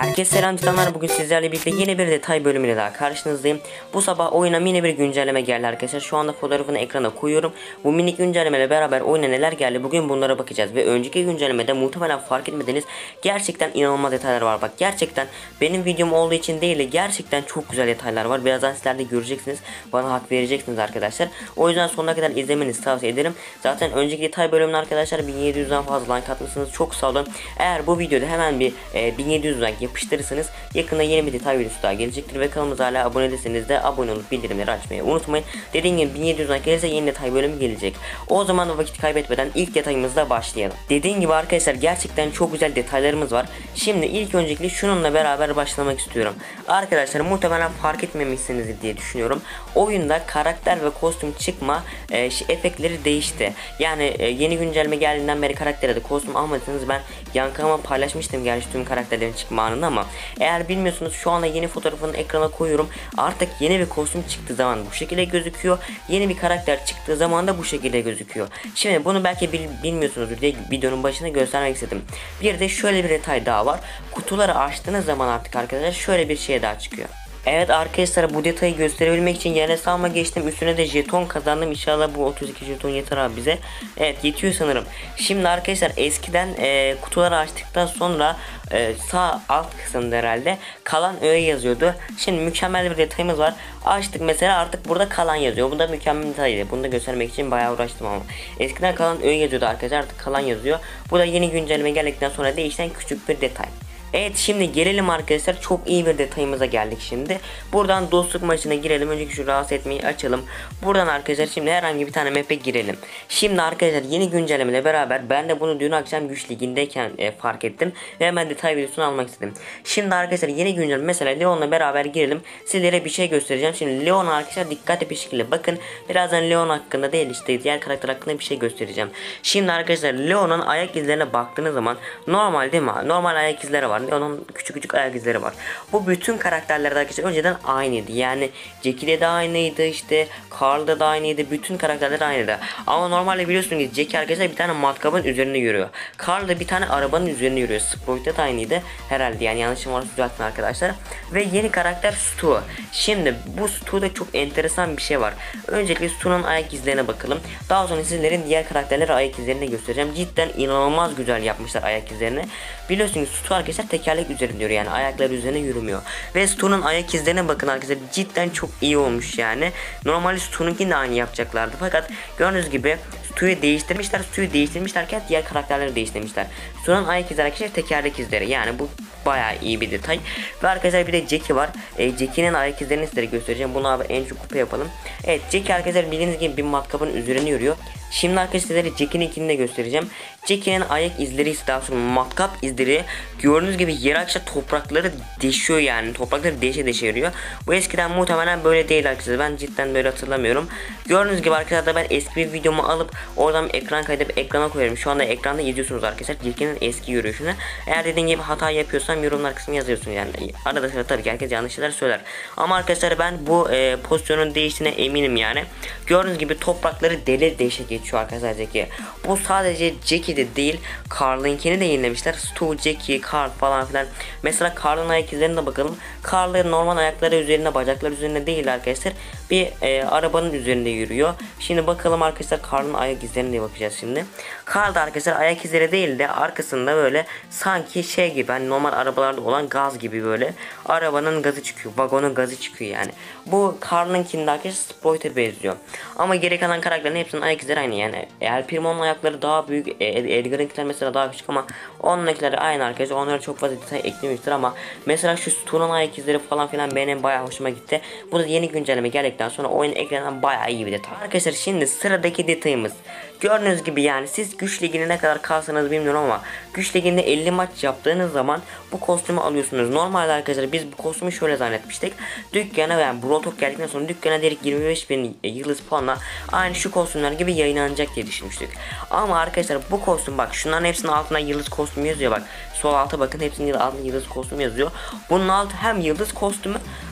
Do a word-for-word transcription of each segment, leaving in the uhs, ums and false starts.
Herkese selam canlar, bugün sizlerle birlikte yeni bir detay bölümüyle daha karşınızdayım. Bu sabah oyuna mini bir güncelleme geldi arkadaşlar. Şu anda fotoğrafını ekrana koyuyorum. Bu minik güncellemeyle beraber oyuna neler geldi bugün bunlara bakacağız. Ve önceki güncellemede muhtemelen fark etmediniz, gerçekten inanılmaz detaylar var. Bak, gerçekten benim videom olduğu için değil de gerçekten çok güzel detaylar var. Birazdan sizler de göreceksiniz, bana hak vereceksiniz arkadaşlar. O yüzden sonuna kadar izlemenizi tavsiye ederim. Zaten önceki detay bölümünde arkadaşlar bin yedi yüzden fazla like atmışsınız, çok sağ olun. Eğer bu videoda hemen bir e, bin yedi yüz like yapıştırırsanız yakında yeni bir detay videosu daha gelecektir ve kanalımıza hala abone değilseniz de abone olup bildirimleri açmayı unutmayın. Dediğim gibi bin yedi yüz like gelirse yeni detay bölümü gelecek. O zaman da vakit kaybetmeden ilk detayımızla başlayalım. Dediğim gibi arkadaşlar gerçekten çok güzel detaylarımız var. Şimdi ilk öncelikle şununla beraber başlamak istiyorum. Arkadaşlar muhtemelen fark etmemişsinizdir diye düşünüyorum. Oyunda karakter ve kostüm çıkma e, efektleri değişti. Yani e, yeni güncelleme geldiğinden beri karaktere de kostüm almadıysanız ben yankama paylaşmıştım gerçi tüm karakterlerin çıkma anını, ama eğer bilmiyorsunuz şu anda yeni fotoğrafını ekrana koyuyorum. Artık yeni bir kostüm çıktığı zaman bu şekilde gözüküyor. Yeni bir karakter çıktığı zaman da bu şekilde gözüküyor. Şimdi bunu belki bil, bilmiyorsunuzdur diye videonun başına göstermek istedim. Bir de şöyle bir detay daha var. Kutuları açtığınız zaman artık arkadaşlar şöyle bir şey daha çıkıyor. Evet arkadaşlar, bu detayı gösterebilmek için yerine sağıma geçtim, üstüne de jeton kazandım. İnşallah bu otuz iki jeton yeter abi bize. Evet, yetiyor sanırım. Şimdi arkadaşlar eskiden e, kutuları açtıktan sonra e, sağ alt kısımda herhalde kalan öğe yazıyordu. Şimdi mükemmel bir detayımız var. Açtık mesela, artık burada kalan yazıyor. Bu da mükemmel bir detaydı. Bunu da göstermek için bayağı uğraştım ama. Eskiden kalan öğe yazıyordu arkadaşlar, artık kalan yazıyor. Bu da yeni güncelleme geldikten sonra değişen küçük bir detay. Evet, şimdi gelelim arkadaşlar, çok iyi bir detayımıza geldik şimdi. Buradan dostluk maçına girelim. Önceki şu rahatsız etmeyi açalım. Buradan arkadaşlar şimdi herhangi bir tane map'e girelim. Şimdi arkadaşlar yeni güncellemeyle beraber ben de bunu dün akşam güç ligindeyken e, fark ettim. Ve hemen detay videosunu almak istedim. Şimdi arkadaşlar yeni güncelleme, mesela Leon'la beraber girelim. Sizlere bir şey göstereceğim. Şimdi Leon arkadaşlar dikkatli bir şekilde bakın. Birazdan Leon hakkında değil işte diğer karakter hakkında bir şey göstereceğim. Şimdi arkadaşlar Leon'un ayak izlerine baktığınız zaman normal değil mi? Normal ayak izleri var. Onun küçük küçük ayak izleri var. Bu bütün karakterlerde arkadaşlar önceden aynıydı. Yani Jackie'de de aynıydı, işte Carl'da da aynıydı. Bütün karakterler aynıydı. Ama normalde biliyorsunuz ki Jackie arkadaşlar bir tane matkabın üzerinde yürüyor. Carl da bir tane arabanın üzerinde yürüyor. Sprite'da da aynıydı herhalde, yani yanlışım varsa düzeltin arkadaşlar. Ve yeni karakter Stu. Şimdi bu Stu'da çok enteresan bir şey var. Öncelikle Stu'nun ayak izlerine bakalım. Daha sonra sizlerin diğer karakterlere ayak izlerini göstereceğim. Cidden inanılmaz güzel yapmışlar ayak izlerini. Biliyorsunuz Stu arkadaşlar tekerlek üzerinde yürüyor, yani ayakları üzerine yürümüyor. Ve Stu'nun ayak izlerine bakın arkadaşlar, cidden çok iyi olmuş yani. Normalde Stu'nunkini de aynı yapacaklardı, fakat gördüğünüz gibi Stu'yu değiştirmişler. Stu'yu değiştirmişlerken diğer karakterleri değiştirmişler. Stu'nun ayak izleri arkadaşlar tekerlek izleri, yani bu bayağı iyi bir detay. Ve arkadaşlar bir de Jackie var. E, Jackie'nin ayak izlerini sizlere göstereceğim. Bunu abi en çok kupa yapalım. Evet, Jackie arkadaşlar bildiğiniz gibi bir matkapın üzerine yürüyor. Şimdi arkadaşlar sizlere Jackie'ninkini de göstereceğim. Jackie'nin ayak izleri ise daha sonra matkap izleri. Gördüğünüz gibi yer arkadaşlar toprakları deşiyor, yani toprakları deşe deşe yürüyor. Bu eskiden muhtemelen böyle değil arkadaşlar. Ben cidden böyle hatırlamıyorum. Gördüğünüz gibi arkadaşlar ben eski bir videomu alıp oradan ekran kaydedip ekrana koyuyorum. Şu anda ekranda izliyorsunuz arkadaşlar Jackie'nin eski yürüyüşünü. Eğer dediğim gibi hata yapıyorsam yorumlar kısmına yazıyorsunuz yani. Arada sırada tabii ki herkes yanlış şeyler söyler. Ama arkadaşlar ben bu e, pozisyonun değiştiğine eminim yani. Gördüğünüz gibi toprakları deli deşe geçiyor arkadaşlar Jackie. Bu sadece Jackie'de değil, Carl'ınkini de yenilemişler. Stu, Jackie, Carl falan filan. Mesela Carl'ın ayak izlerine de bakalım. Carl'ın normal ayakları üzerine, bacakları üzerine değil arkadaşlar. Bir e, arabanın üzerinde yürüyor. Şimdi bakalım arkadaşlar Carl'ın ayak izlerine de bakacağız şimdi. Carl da arkadaşlar ayak izleri değil de arkasında böyle sanki şey gibi, hani normal arabalarda olan gaz gibi, böyle arabanın gazı çıkıyor, vagonun gazı çıkıyor yani. Bu Carl'ınkinde arkadaşlar Sprite'e benziyor. Ama geri kalan karakterlerin hepsinin ayak izleri aynı yani. El Primo'nun ayakları daha büyük, Edgar'ınkiler mesela daha küçük, ama onunkileri aynı arkadaşlar. Onlara çok fazla detay eklemiştir, ama mesela şu Stu'nun ayak izleri falan filan benim bayağı hoşuma gitti. Bu da yeni güncelleme geldikten sonra oyun ekranından bayağı iyi bir detay. Arkadaşlar şimdi sıradaki detayımız. Gördüğünüz gibi yani siz güç ligine ne kadar kalsanız bilmiyorum, ama güç liginde elli maç yaptığınız zaman bu kostümü alıyorsunuz. Normalde arkadaşlar biz bu kostümü şöyle zannetmiştik. Dükkana, yani Brawl Talk geldikten sonra dükkana direkt yirmi beş bin yıldız puanla aynı şu kostümler gibi yayınlanacak diye düşünmüştük. Ama arkadaşlar bu kostüm, bak şunların hepsinin altına yıldız kostümü yazıyor, bak sol alta bakın, hepsinin altında yıldız kostümü yazıyor. Bunun altı hem yıldız kostümü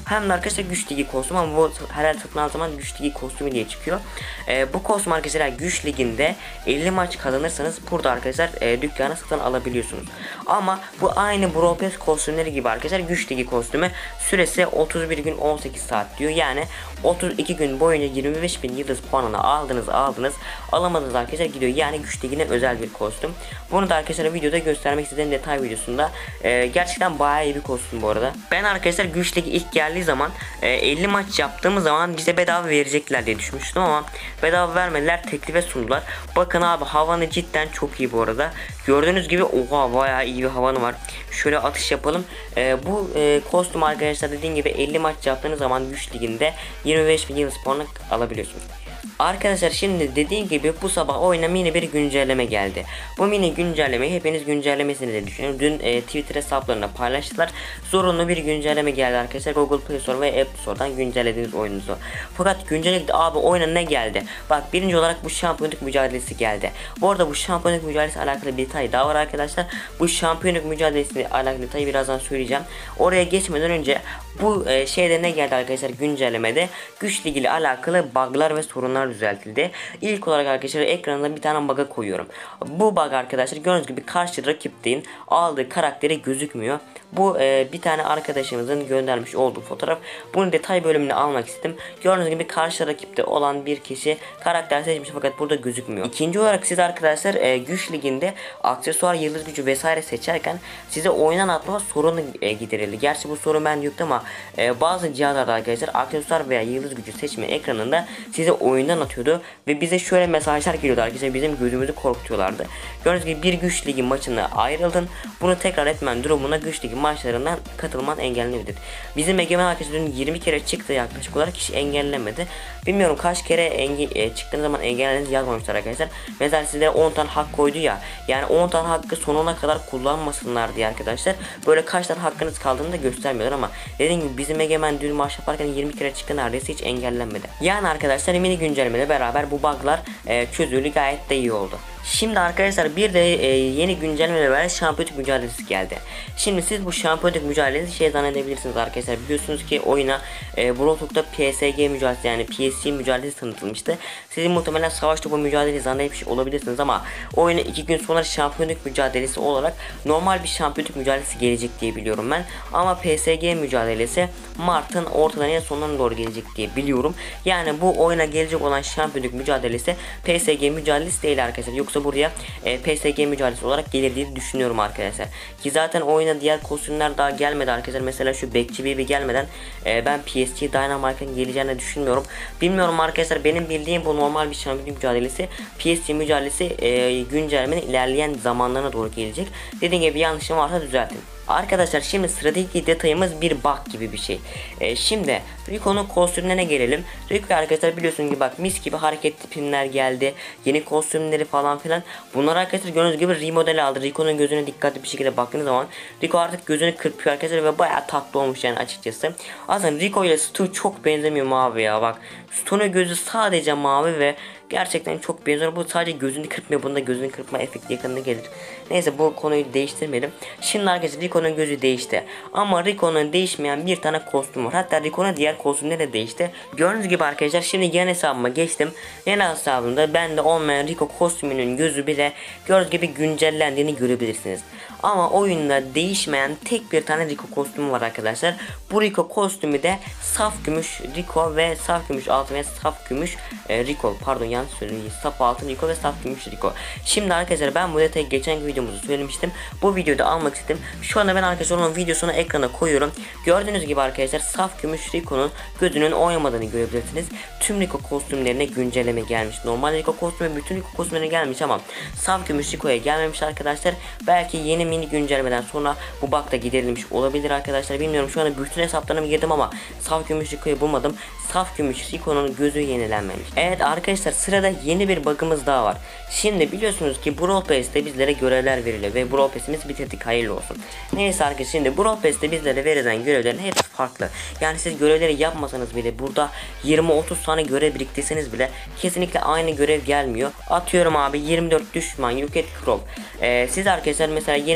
hem de arkadaşlar güç ligi kostümü, ama bu her tıklanan zaman güç ligi kostümü diye çıkıyor. E, bu kostüm arkadaşlar güç liginde elli maç kazanırsanız burada arkadaşlar e, dükkana satın alabiliyorsunuz. Ama bu aynı Brawl Pass kostümleri gibi arkadaşlar güç ligi kostümü süresi otuz bir gün on sekiz saat diyor. Yani otuz iki gün boyunca yirmi beş bin yıldız puanını aldınız aldınız alamadınız arkadaşlar gidiyor. Yani güç ligine özel bir kostüm. Bunu da arkadaşlar videoda göstermek istediğim detay videosunda. E, gerçekten bayağı iyi bir kostüm bu arada. Ben arkadaşlar güç ligi ilk geldiği zaman e, elli maç yaptığımız zaman bize bedava verecekler diye düşünmüştüm ama bedava vermediler, teklife sundular. Bakın abi, havanı cidden çok iyi bu arada. Gördüğünüz gibi oha bayağı iyi bir havanı var. Şöyle atış yapalım. E, bu e, kostüm arkadaşlar dediğim gibi elli maç yaptığınız zaman güç liginde yirmi beş bin yıldız puanı alabiliyorsunuz. Arkadaşlar şimdi dediğim gibi bu sabah oyuna mini bir güncelleme geldi. Bu mini güncellemeyi hepiniz güncellemesini de düşünüyorum. Dün e, Twitter hesaplarında paylaştılar. Zorunlu bir güncelleme geldi arkadaşlar. Google Play Store ve App Store'dan güncellediğiniz oyununuzu. Fakat güncelledik abi, oyuna ne geldi? Bak, birinci olarak bu şampiyonluk mücadelesi geldi. Bu arada bu şampiyonluk mücadelesi alakalı bir detay daha var arkadaşlar. Bu şampiyonluk mücadelesi alakalı detayı birazdan söyleyeceğim. Oraya geçmeden önce bu e, şeyde ne geldi arkadaşlar güncellemede? Güç ligi ile alakalı bug'lar ve sorunlar düzeltildi. İlk olarak arkadaşlar ekranına bir tane bug'a koyuyorum. Bu bug arkadaşlar gördüğünüz gibi karşı rakipteyin aldığı karakteri gözükmüyor. Bu e, bir tane arkadaşımızın göndermiş olduğu fotoğraf. Bunun detay bölümünü almak istedim. Gördüğünüz gibi karşı rakipte olan bir kişi karakter seçmiş fakat burada gözükmüyor. İkinci olarak siz arkadaşlar e, güç liginde aksesuar, yıldız gücü vesaire seçerken size oyundan atma sorunu e, giderildi. Gerçi bu sorun ben yoktu ama e, bazı cihazlarda arkadaşlar aksesuar veya yıldız gücü seçme ekranında size oyundan atıyordu ve bize şöyle mesajlar geliyordu arkadaşlar, bizim gözümüzü korkutuyorlardı. Gördüğünüz gibi bir güç ligi maçına ayrıldın. Bunu tekrar etmen durumuna güç ligi maçlarından katılman engellenebilir. Bizim Egemen arkadaşlar yirmi kere çıktı yaklaşık olarak, kişi engellemedi. Bilmiyorum kaç kere enge e, çıktığınız zaman engellediğiniz yazmamışlar arkadaşlar. Mesela size on tane hak koydu ya. Yani on tane hakkı sonuna kadar kullanmasınlar diye arkadaşlar. Böyle kaç tane hakkınız kaldığını da göstermiyorlar ama dediğim gibi bizim Egemen dün maç yaparken yirmi kere çıktı, neredeyse hiç engellenmedi. Yani arkadaşlar mini güncellemeyle beraber bu bug'lar e, çözüldü, gayet de iyi oldu. Şimdi arkadaşlar bir de e, yeni güncellemeyle beraber şampiyonluk mücadelesi geldi. Şimdi siz bu şampiyonluk mücadelesi şey zannedebilirsiniz arkadaşlar. Biliyorsunuz ki oyuna e, Brawl P S G mücadelesi, yani P S G mücadelesi tanıtılmıştı. Sizin muhtemelen savaş topu mücadelesi zannetmiş olabilirsiniz ama oyuna iki gün sonra şampiyonluk mücadelesi olarak normal bir şampiyonluk mücadelesi gelecek diye biliyorum ben. Ama P S G mücadelesi Mart'ın ortalarına sonuna doğru gelecek diye biliyorum. Yani bu oyuna gelecek olan şampiyonluk mücadelesi P S G mücadelesi değil arkadaşlar. Yoksa buraya e, P S G mücadelesi olarak gelir diye düşünüyorum arkadaşlar. Ki zaten oyuna diğer kostümler daha gelmedi arkadaşlar. Mesela şu Bekçi Baby gelmeden e, ben P S G Dynamite'ın geleceğini düşünmüyorum. Bilmiyorum arkadaşlar, benim bildiğim bu normal bir şampiyonluk mücadelesi. P S G mücadelesi e, güncellemenin ilerleyen zamanlarına doğru gelecek. Dediğim gibi yanlışım varsa düzeltin. Arkadaşlar şimdi sıradaki detayımız bir bug gibi bir şey. Ee, şimdi Rico'nun kostümlerine gelelim. Rico arkadaşlar biliyorsunuz ki bak mis gibi hareketli pinler geldi. Yeni kostümleri falan filan. Bunlar arkadaşlar gördüğünüz gibi remodel aldı. Rico'nun gözüne dikkatli bir şekilde baktığınız zaman Rico artık gözünü kırpıyor arkadaşlar ve bayağı tatlı olmuş yani açıkçası. Aslında Rico ile Stu çok benzemiyor mavi ya bak. Stu'nun gözü sadece mavi ve gerçekten çok benziyor. Bu sadece gözünü kırpmıyor. Bunda gözünü kırpma efekti yakında gelir. Neyse bu konuyu değiştirmeyelim. Şimdi arkadaşlar Rico'nun gözü değişti. Ama Rico'nun değişmeyen bir tane kostüm var. Hatta Rico'nun diğer kostümleri de değişti. Gördüğünüz gibi arkadaşlar şimdi yan hesabıma geçtim. Yan hesabımda bende olmayan Rico kostümünün gözü bile gördüğünüz gibi güncellendiğini görebilirsiniz. Ama oyunda değişmeyen tek bir tane Rico kostümü var arkadaşlar. Bu Rico kostümü de saf gümüş Rico ve saf gümüş altın ve saf gümüş e, Rico. Pardon yanlış söyledim. Saf altın Rico ve saf gümüş Rico. Şimdi arkadaşlar ben bu detayı geçen videomuzda söylemiştim. Bu videoda almak istedim. Şu anda ben arkadaşlar onun videosunu ekrana koyuyorum. Gördüğünüz gibi arkadaşlar saf gümüş Rico'nun gözünün oynamadığını görebilirsiniz. Tüm Rico kostümlerine güncelleme gelmiş. Normal Rico kostümü bütün Rico kostümlerine gelmiş ama saf gümüş Rico'ya gelmemiş arkadaşlar. Belki yeni mini güncellemeden sonra bu bug da giderilmiş olabilir arkadaşlar. Bilmiyorum, şu anda bütün hesaplarıma girdim ama saf gümüş Rico'yu bulmadım. Saf gümüş Rico'nun gözü yenilenmemiş. Evet arkadaşlar sırada yeni bir bug'ımız daha var. Şimdi biliyorsunuz ki Brawl Pass'te bizlere görevler veriliyor ve Brawl Pass'imizi bitirdik, hayırlı olsun. Neyse arkadaşlar şimdi Brawl Pass'te bizlere verilen görevlerin hepsi farklı. Yani siz görevleri yapmasanız bile burada yirmi otuz tane görev biriktirseniz bile kesinlikle aynı görev gelmiyor. Atıyorum abi yirmi dört düşman yok et Crow. Ee, siz arkadaşlar mesela yeni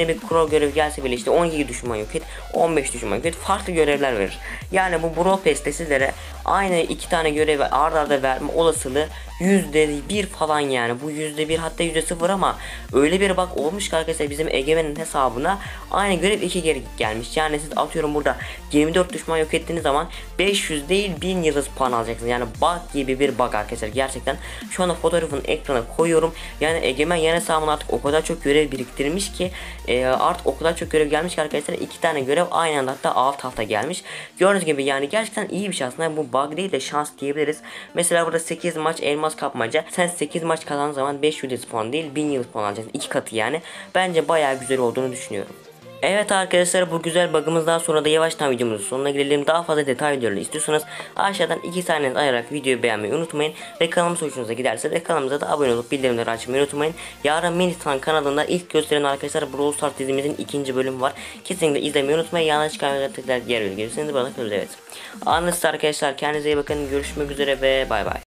yeni bir Crow görevi gelse bile işte on iki düşman yok et, on beş düşman yok et, farklı görevler verir. Yani bu Brawl Pass'te sizlere aynı iki tane görevi arda arda verme olasılığı yüzde bir falan, yani bu yüzde bir hatta yüzde sıfır, ama öyle bir bak olmuş ki arkadaşlar bizim Egemen'in hesabına aynı görev iki kere gelmiş. Yani siz atıyorum burada yirmi dört düşman yok ettiğiniz zaman beş yüz değil bin yıldız puan alacaksınız. Yani bug gibi bir bug arkadaşlar, gerçekten. Şu anda fotoğrafını ekrana koyuyorum. Yani Egemen yan hesabına artık o kadar çok görev biriktirmiş ki e, artık o kadar çok görev gelmiş ki arkadaşlar, iki tane görev aynı anda hatta alt alta gelmiş. Gördüğünüz gibi yani gerçekten iyi bir şey aslında, bu bug değil de şans diyebiliriz. Mesela burada sekiz maç elmas kapmaca, sen sekiz maç kazandığın zaman beş yüz puan değil bin yıldız puan alacaksın, iki katı yani. Bence bayağı güzel olduğunu düşünüyorum. Evet arkadaşlar, bu güzel bug'ımızdan sonra da yavaştan videomuzun sonuna gelelim. Daha fazla detay videoları istiyorsanız aşağıdan iki saniyenizi ayırarak videoyu beğenmeyi unutmayın. Ve kanalımız hoşunuza giderse de kanalımıza da abone olup bildirimleri açmayı unutmayın. Yarın Minitan kanalında ilk gösteren arkadaşlar Brawl Stars dizimizin ikinci bölümü var. Kesinlikle izlemeyi unutmayın. Yanlış çıkan tıklar diğer videoyu görürseniz bana kalır, evet. Anlaşıldı arkadaşlar, kendinize iyi bakın, görüşmek üzere ve bay bay.